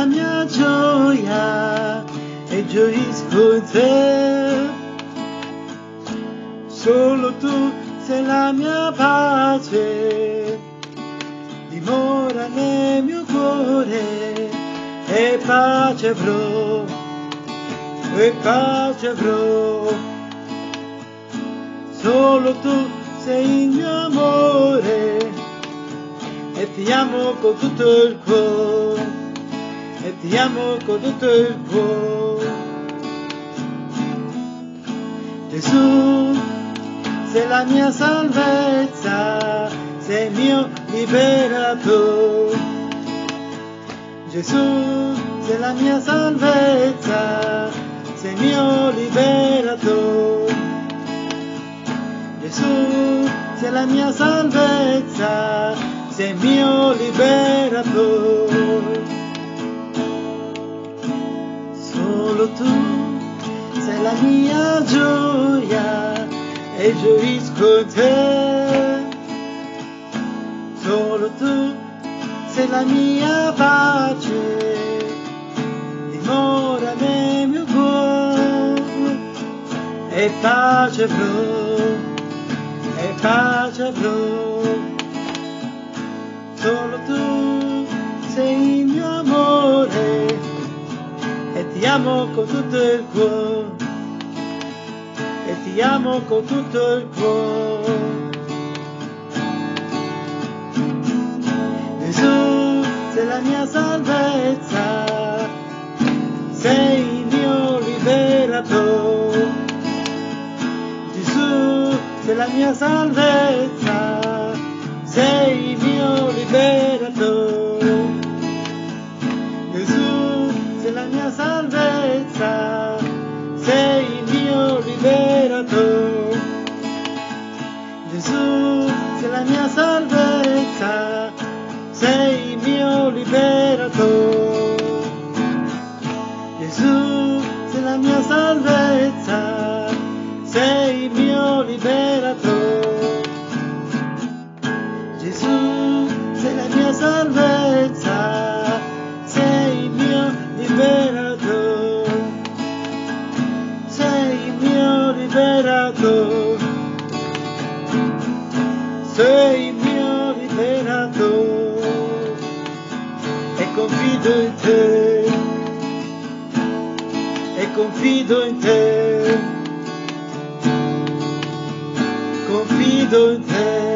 mia gioia e gioisco in te. Solo tu sei la mia pace, dimora nel mio cuore, e pace avrò, e pace avrò. Solo tu sei il mio amore, e ti amo con tutto il cuore, e ti amo con tutto il cuore. Gesù, sei la mia salvezza, sei il mio liberatore. Gesù, sei la mia salvezza, sei il mio liberatore. Gesù, sei la mia salvezza, sei il mio liberatore. Solo tu sei la mia gioia e gioisco in te. Solo tu sei la mia pace, dimora nel mio cuore, e pace avrò, e pace avrò. Solo tu sei il mio amore, e ti amo con tutto il cuore, e ti amo con tutto il cuore. Gesù, sei la mia salvezza, sei il mio liberatore. Gesù, sei la mia salvezza, sei il mio liberatore. Gesù, sei la mia salvezza, sei il mio liberatore. Gesù, sei la mia salvezza, sei il mio liberatore. Gesù, sei la mia salvezza, sei il mio liberatore. Gesù, sei la mia salvezza, sei il mio liberatore. Sei il mio liberatore. Sei il mio liberatore. E confido in te. E confido in te. Confido in te.